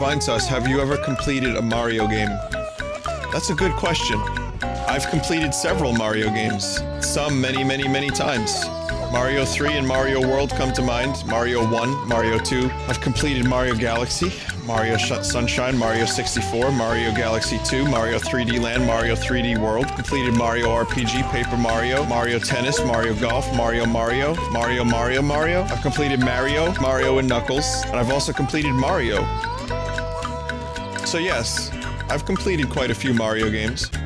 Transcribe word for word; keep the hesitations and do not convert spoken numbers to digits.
VineSauce, have you ever completed a Mario game? That's a good question. I've completed several Mario games. Some many, many, many times. Mario three and Mario World come to mind. Mario one, Mario two. I've completed Mario Galaxy, Mario Sh Sunshine, Mario sixty-four, Mario Galaxy two, Mario three D Land, Mario three D World. Completed Mario R P G, Paper Mario, Mario Tennis, Mario Golf, Mario Mario, Mario Mario Mario. I've completed Mario, Mario and Knuckles, and I've also completed Mario. So yes, I've completed quite a few Mario games.